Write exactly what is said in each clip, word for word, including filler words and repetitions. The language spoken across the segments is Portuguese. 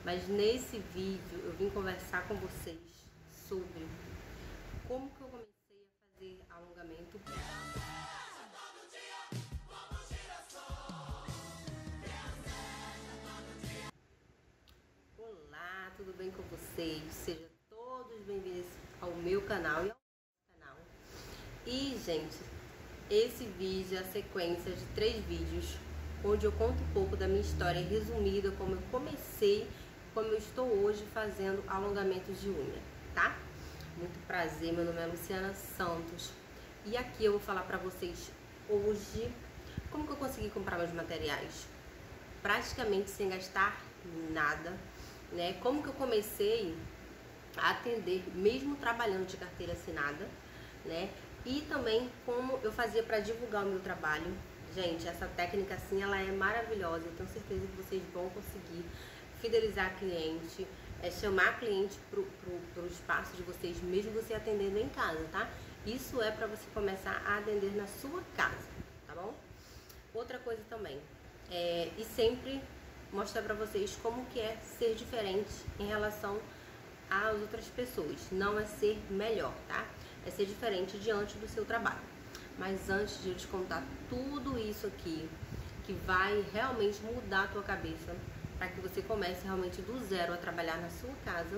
Mas nesse vídeo eu vim conversar com vocês sobre como que eu comecei a fazer alongamento. Olá, tudo bem com vocês? Sejam todos bem-vindos ao meu canal e ao meu canal. E, gente, esse vídeo é a sequência de três vídeos onde eu conto um pouco da minha história resumida, como eu comecei, como eu estou hoje fazendo alongamentos de unha, tá? Muito prazer, meu nome é Luciana Santos e aqui eu vou falar pra vocês hoje como que eu consegui comprar meus materiais praticamente sem gastar nada, né? Como que eu comecei a atender mesmo trabalhando de carteira assinada, né? E também como eu fazia para divulgar o meu trabalho. Gente, essa técnica assim, ela é maravilhosa. Eu tenho certeza que vocês vão conseguir fidelizar a cliente, é, chamar a cliente pro, pro, pro espaço de vocês, mesmo você atendendo em casa, tá? Isso é para você começar a atender na sua casa, tá bom? Outra coisa também, é, e sempre mostrar para vocês como que é ser diferente em relação às outras pessoas. Não é ser melhor, tá? É ser diferente diante do seu trabalho. Mas antes de eu te contar tudo isso aqui, que vai realmente mudar a tua cabeça, para que você comece realmente do zero a trabalhar na sua casa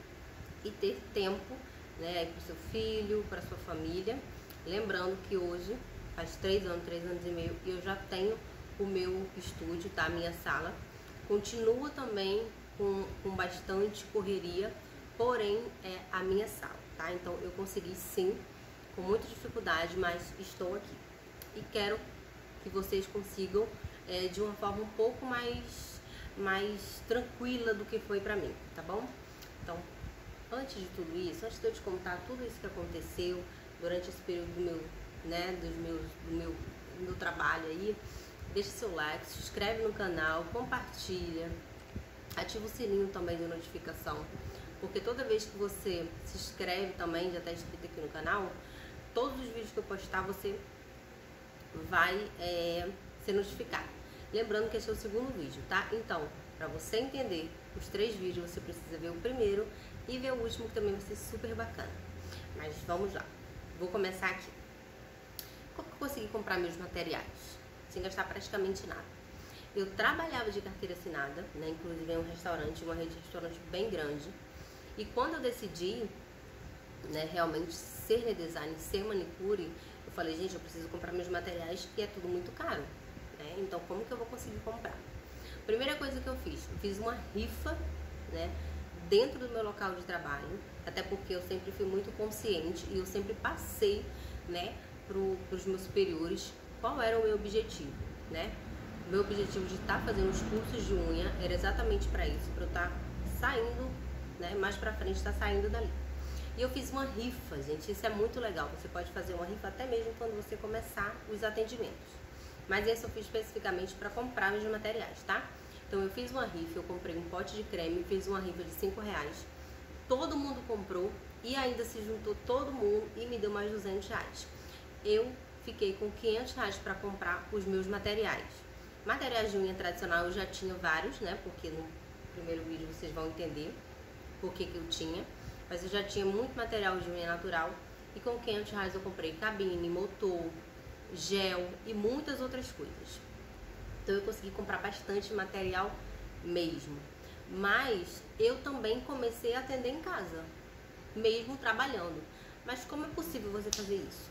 e ter tempo, né, para o seu filho, para sua família. Lembrando que hoje faz três anos, três anos e meio, e eu já tenho o meu estúdio, tá? A minha sala. Continua também com, com bastante correria, porém é a minha sala, tá? Então eu consegui sim, com muita dificuldade, mas estou aqui. E quero que vocês consigam é, de uma forma um pouco mais, mais tranquila do que foi pra mim, tá bom? Então, antes de tudo isso, antes de eu te contar tudo isso que aconteceu durante esse período do meu, né, dos meus, do meu, do meu trabalho aí, deixa seu like, se inscreve no canal, compartilha, ativa o sininho também de notificação, porque toda vez que você se inscreve também, já está inscrito aqui no canal, todos os vídeos que eu postar você vai é, ser notificado. Lembrando que esse é o segundo vídeo, tá? Então, para você entender os três vídeos, você precisa ver o primeiro e ver o último, que também vai ser super bacana. Mas vamos lá, vou começar aqui. Como que eu consegui comprar meus materiais sem gastar praticamente nada? Eu trabalhava de carteira assinada, né? Inclusive em um restaurante, uma rede de restaurante bem grande. E quando eu decidi, né, realmente ser redesign, ser manicure, eu falei, gente, eu preciso comprar meus materiais e é tudo muito caro, né? Então como que eu vou conseguir comprar? Primeira coisa que eu fiz, eu fiz uma rifa, né, dentro do meu local de trabalho, até porque eu sempre fui muito consciente e eu sempre passei, né, para os meus superiores qual era o meu objetivo, né? O meu objetivo de estar tá fazendo os cursos de unha era exatamente para isso, para eu estar tá saindo, né, mais pra frente, estar tá saindo dali. E eu fiz uma rifa, gente, isso é muito legal. Você pode fazer uma rifa até mesmo quando você começar os atendimentos. Mas esse eu fiz especificamente para comprar meus materiais, tá? Então eu fiz uma rifa, eu comprei um pote de creme, fiz uma rifa de cinco reais. Todo mundo comprou e ainda se juntou todo mundo e me deu mais duzentos reais. Eu fiquei com quinhentos reais para comprar os meus materiais. Materiais de unha tradicional eu já tinha vários, né? Porque no primeiro vídeo vocês vão entender por que que eu tinha. Mas eu já tinha muito material de unha natural e com quinhentos reais eu comprei cabine, motor, gel e muitas outras coisas. Então eu consegui comprar bastante material mesmo. Mas eu também comecei a atender em casa, mesmo trabalhando. Mas como é possível você fazer isso?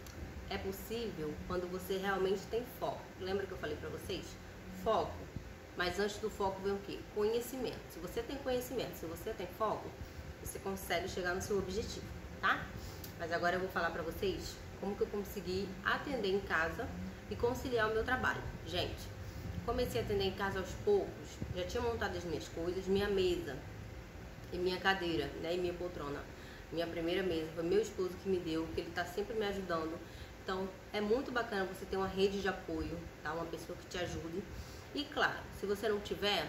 É possível quando você realmente tem foco. Lembra que eu falei pra vocês? Foco. Mas antes do foco vem o quê? Conhecimento. Se você tem conhecimento, se você tem foco, você consegue chegar no seu objetivo, tá? Mas agora eu vou falar pra vocês como que eu consegui atender em casa e conciliar o meu trabalho. Gente, comecei a atender em casa aos poucos, já tinha montado as minhas coisas, minha mesa e minha cadeira, né, e minha poltrona. Minha primeira mesa foi meu esposo que me deu, que ele tá sempre me ajudando. Então, é muito bacana você ter uma rede de apoio, tá? Uma pessoa que te ajude. E claro, se você não tiver,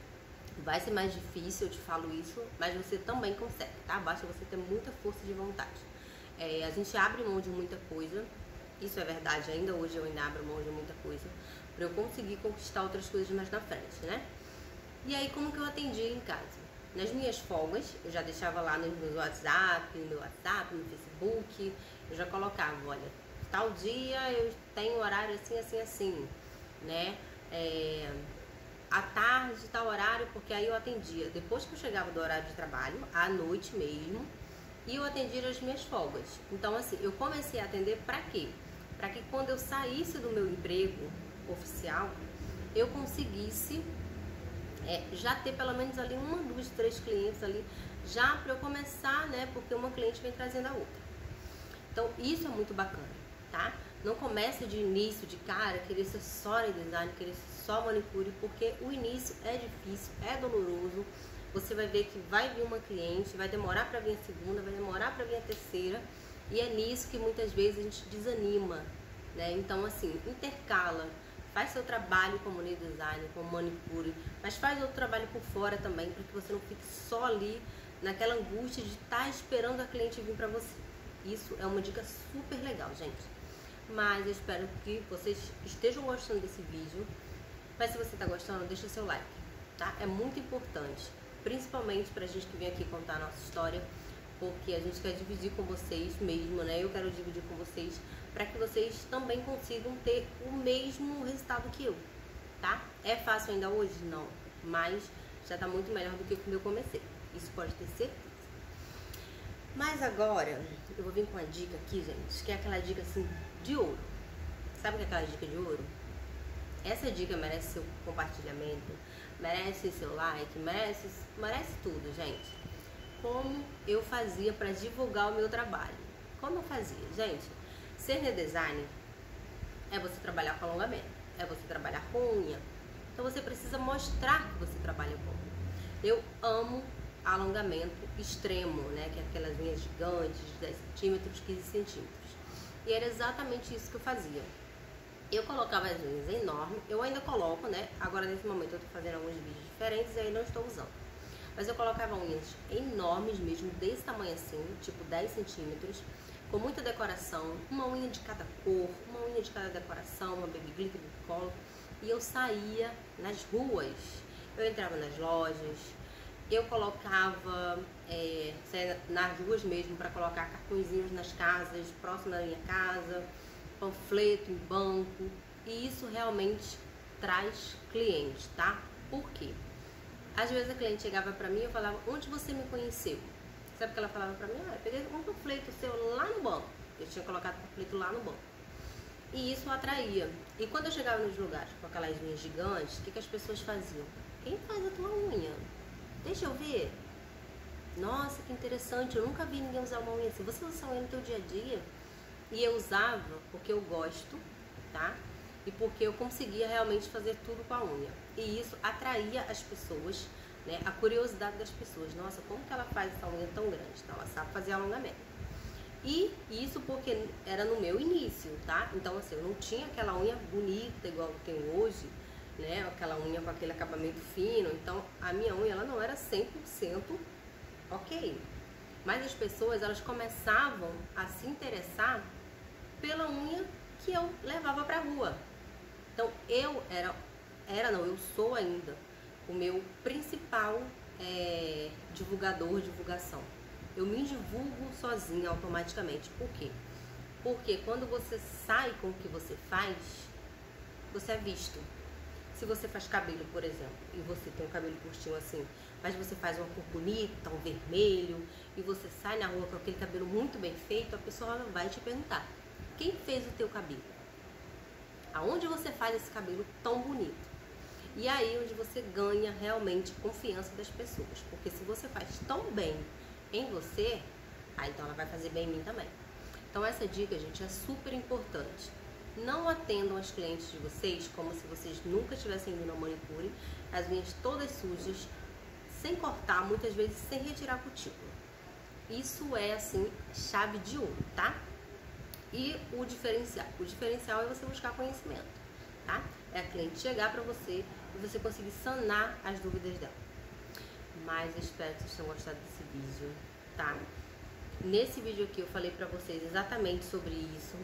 vai ser mais difícil, eu te falo isso, mas você também consegue, tá? Basta você ter muita força de vontade. É, a gente abre mão de muita coisa, isso é verdade, ainda hoje eu ainda abro mão de muita coisa, pra eu conseguir conquistar outras coisas mais na frente, né? E aí, como que eu atendia em casa? Nas minhas folgas, eu já deixava lá no meu WhatsApp, no meu WhatsApp, no Facebook, eu já colocava, olha, tal dia eu tenho horário assim, assim, assim, né? É, à tarde, tal horário, porque aí eu atendia depois que eu chegava do horário de trabalho, à noite mesmo, e eu atendia as minhas folgas. Então, assim, eu comecei a atender para quê? Para que quando eu saísse do meu emprego oficial, eu conseguisse é, já ter pelo menos ali uma, duas, três clientes ali, já para eu começar, né? Porque uma cliente vem trazendo a outra. Então, isso é muito bacana, tá? Não comece de início, de cara, querer ser só design, querer ser só manicure, porque o início é difícil, é doloroso. Você vai ver que vai vir uma cliente, vai demorar para vir a segunda, vai demorar para vir a terceira, e é nisso que muitas vezes a gente desanima, né? Então, assim, intercala, faz seu trabalho como nail design, como manicure, mas faz outro trabalho por fora também, para que você não fique só ali naquela angústia de estar esperando a cliente vir para você. Isso é uma dica super legal, gente. Mas eu espero que vocês estejam gostando desse vídeo. Mas se você está gostando, deixa seu like, tá? É muito importante, principalmente pra gente que vem aqui contar a nossa história, porque a gente quer dividir com vocês mesmo, né? Eu quero dividir com vocês para que vocês também consigam ter o mesmo resultado que eu, tá? É fácil ainda hoje? Não, mas já tá muito melhor do que quando eu comecei. Isso pode ter certeza. Mas agora, eu vou vir com uma dica aqui, gente, que é aquela dica assim, de ouro. Sabe o que é aquela dica de ouro? Essa dica merece seu compartilhamento, merece seu like, merece, merece tudo, gente. Como eu fazia para divulgar o meu trabalho? Como eu fazia? Gente, ser nail design é você trabalhar com alongamento, é você trabalhar com unha. Então você precisa mostrar que você trabalha com unha. Eu amo alongamento extremo, né? Que é aquelas unhas gigantes, de dez centímetros, quinze centímetros. E era exatamente isso que eu fazia. Eu colocava as unhas enormes, eu ainda coloco, né? Agora nesse momento eu tô fazendo alguns vídeos diferentes e aí não estou usando. Mas eu colocava unhas enormes mesmo, desse tamanho assim, tipo dez centímetros, com muita decoração, uma unha de cada cor, uma unha de cada decoração, uma baby glitter de colo. E eu saía nas ruas, eu entrava nas lojas, eu colocava, é, saía nas ruas mesmo para colocar cartõezinhos nas casas, próximo da minha casa, panfleto em banco, e isso realmente traz clientes, tá? Por quê? Às vezes a cliente chegava pra mim e eu falava, onde você me conheceu? Sabe o que ela falava pra mim? Ah, eu peguei um panfleto seu lá no banco. Eu tinha colocado o panfleto lá no banco. E isso atraía. E quando eu chegava nos lugares com aquelas unhas gigantes, o que, que as pessoas faziam? Quem faz a tua unha? Deixa eu ver. Nossa, que interessante, eu nunca vi ninguém usar uma unha assim. Você usa unha no teu dia a dia? E eu usava porque eu gosto, tá? E porque eu conseguia realmente fazer tudo com a unha. E isso atraía as pessoas, né? A curiosidade das pessoas. Nossa, como que ela faz essa unha tão grande? Então, ela sabe fazer alongamento. E isso porque era no meu início, tá? Então, assim, eu não tinha aquela unha bonita igual eu tenho hoje, né? Aquela unha com aquele acabamento fino. Então, a minha unha, ela não era cem por cento ok. Mas as pessoas, elas começavam a se interessar pela unha que eu levava pra rua. Então, eu era, era não, eu sou ainda o meu principal é, divulgador, divulgação. Eu me divulgo sozinha automaticamente. Por quê? Porque quando você sai com o que você faz, você é visto. Se você faz cabelo, por exemplo, e você tem um cabelo curtinho assim, mas você faz uma cor bonita, um vermelho, e você sai na rua com aquele cabelo muito bem feito, a pessoa vai te perguntar, quem fez o teu cabelo? Aonde você faz esse cabelo tão bonito? E aí onde você ganha realmente confiança das pessoas. Porque se você faz tão bem em você, aí então ela vai fazer bem em mim também. Então essa dica, gente, é super importante. Não atendam as clientes de vocês como se vocês nunca tivessem ido na manicure, as unhas todas sujas, sem cortar, muitas vezes sem retirar a cutícula. Isso é, assim, chave de ouro, tá? E o diferencial? O diferencial é você buscar conhecimento, tá? É a cliente chegar pra você e você conseguir sanar as dúvidas dela. Mas eu espero que vocês tenham gostado desse vídeo, tá? Nesse vídeo aqui eu falei pra vocês exatamente sobre isso.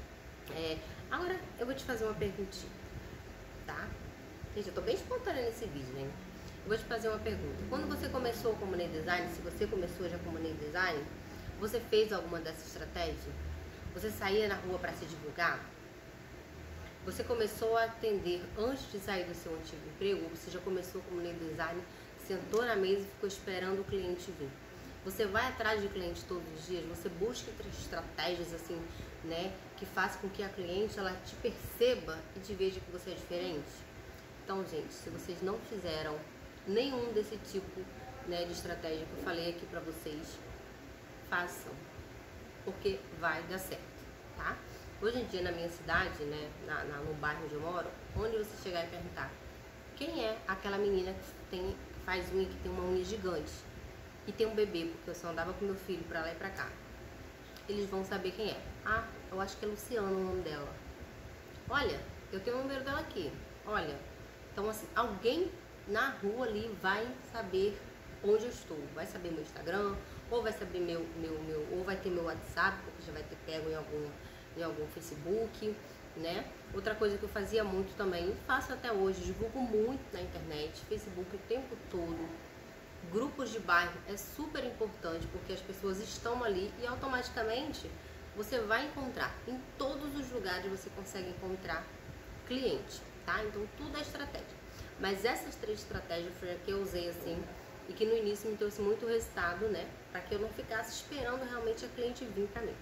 É, agora eu vou te fazer uma perguntinha, tá? Gente, eu tô bem espontânea nesse vídeo, hein? Eu vou te fazer uma pergunta. Quando você começou como money design, se você começou já como money design, você fez alguma dessa estratégia? Você saía na rua para se divulgar? Você começou a atender antes de sair do seu antigo emprego? Ou você já começou como money design, sentou na mesa e ficou esperando o cliente vir? Você vai atrás de cliente todos os dias? Você busca estratégias assim, né, que façam com que a cliente ela te perceba e te veja que você é diferente? Então, gente, se vocês não fizeram nenhum desse tipo, né, de estratégia que eu falei aqui pra vocês, façam, porque vai dar certo, tá? Hoje em dia na minha cidade, né, na, na, no bairro onde eu moro, onde você chegar e perguntar quem é aquela menina que, tem, que faz unha, que tem uma unha gigante e tem um bebê, porque eu só andava com meu filho pra lá e pra cá, eles vão saber quem é. Ah, eu acho que é Luciana o nome dela. Olha, eu tenho o número dela aqui. Olha, então assim, alguém na rua ali vai saber onde eu estou, vai saber meu Instagram, ou vai saber meu, meu, meu, ou vai ter meu WhatsApp, porque já vai ter pego em algum, em algum Facebook, né? Outra coisa que eu fazia muito também, faço até hoje, divulgo muito na internet, Facebook o tempo todo. Grupos de bairro é super importante, porque as pessoas estão ali e automaticamente você vai encontrar, em todos os lugares você consegue encontrar cliente, tá? Então tudo é estratégia. Mas essas três estratégias foi a que eu usei assim, e que no início me trouxe muito resultado, né? Para que eu não ficasse esperando realmente a cliente vir pra mim.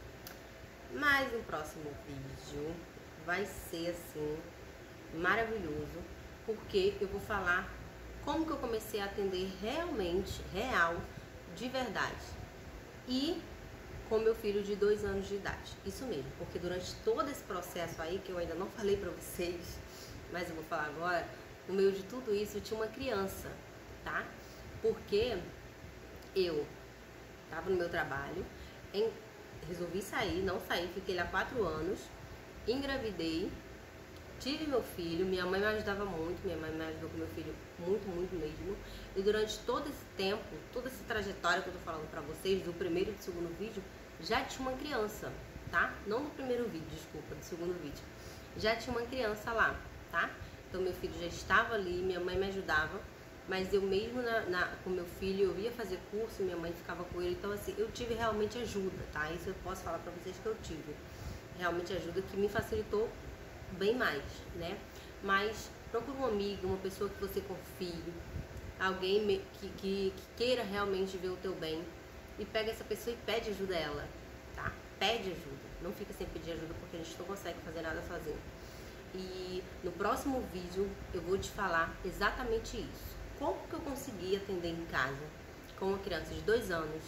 Mas no próximo vídeo vai ser assim, maravilhoso, porque eu vou falar como que eu comecei a atender realmente, real, de verdade. E com meu filho de dois anos de idade. Isso mesmo, porque durante todo esse processo aí, que eu ainda não falei pra vocês, mas eu vou falar agora, no meio de tudo isso eu tinha uma criança, tá? Porque eu tava no meu trabalho, em, resolvi sair, não saí, fiquei lá quatro anos, engravidei, tive meu filho, minha mãe me ajudava muito, minha mãe me ajudou com meu filho muito, muito mesmo. E durante todo esse tempo, toda essa trajetória que eu tô falando pra vocês, do primeiro e do segundo vídeo, já tinha uma criança, tá? Não no primeiro vídeo, desculpa, do segundo vídeo. Já tinha uma criança lá, tá? Então meu filho já estava ali, minha mãe me ajudava, mas eu mesmo na, na, com meu filho, eu ia fazer curso, minha mãe ficava com ele, então assim, eu tive realmente ajuda, tá? Isso eu posso falar pra vocês que eu tive. Realmente ajuda que me facilitou bem mais, né? Mas procura um amigo, uma pessoa que você confie, alguém que, que, que queira realmente ver o teu bem, e pega essa pessoa e pede ajuda a ela, tá? Pede ajuda, não fica sem pedir ajuda, porque a gente não consegue fazer nada sozinho. E no próximo vídeo eu vou te falar exatamente isso. Como que eu consegui atender em casa com uma criança de dois anos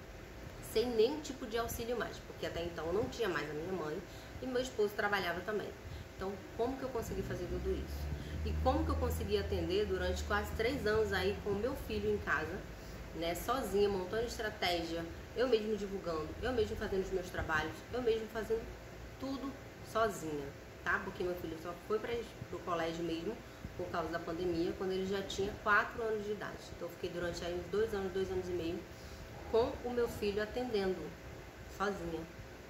sem nenhum tipo de auxílio mais, porque até então eu não tinha mais a minha mãe e meu esposo trabalhava também. Então, como que eu consegui fazer tudo isso? E como que eu consegui atender durante quase três anos aí com o meu filho em casa, né, sozinha, montando estratégia, eu mesmo divulgando, eu mesmo fazendo os meus trabalhos, eu mesmo fazendo tudo sozinha, tá? Porque meu filho só foi para o colégio mesmo por causa da pandemia, quando ele já tinha quatro anos de idade. Então, eu fiquei durante aí uns dois anos, dois anos e meio com o meu filho atendendo sozinha,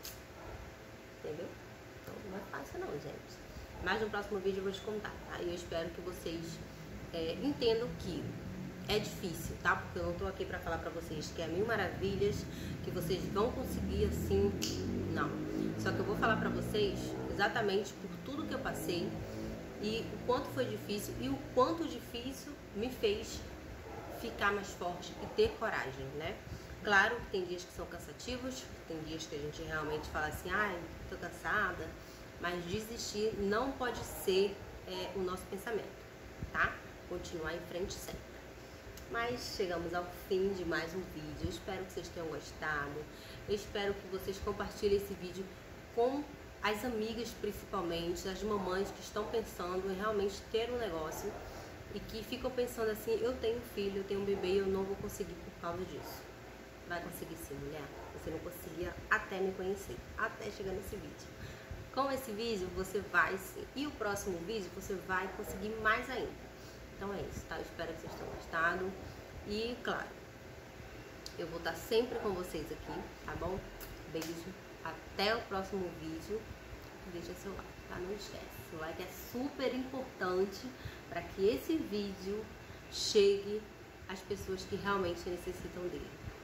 entendeu? Então, não é fácil não, gente. Mas no próximo vídeo eu vou te contar, tá? E eu espero que vocês é, entendam que é difícil, tá? Porque eu não tô aqui pra falar pra vocês que é mil maravilhas, que vocês vão conseguir assim, não. Só que eu vou falar pra vocês exatamente por tudo que eu passei e o quanto foi difícil e o quanto difícil me fez ficar mais forte e ter coragem, né? Claro que tem dias que são cansativos, tem dias que a gente realmente fala assim, ai, tô cansada, mas desistir não pode ser é, o nosso pensamento, tá? Continuar em frente sempre. Mas chegamos ao fim de mais um vídeo, eu espero que vocês tenham gostado, eu espero que vocês compartilhem esse vídeo com as amigas principalmente, as mamães que estão pensando em realmente ter um negócio e que ficam pensando assim, eu tenho filho, eu tenho um bebê e eu não vou conseguir por causa disso. Vai conseguir sim, mulher, você não conseguia até me conhecer, até chegar nesse vídeo. Com esse vídeo você vai sim, e o próximo vídeo você vai conseguir mais ainda. Então é isso, tá? Eu espero que vocês tenham gostado. E, claro, eu vou estar sempre com vocês aqui, tá bom? Beijo, até o próximo vídeo. Deixa seu like, tá? Não esquece, o like é super importante para que esse vídeo chegue às pessoas que realmente necessitam dele.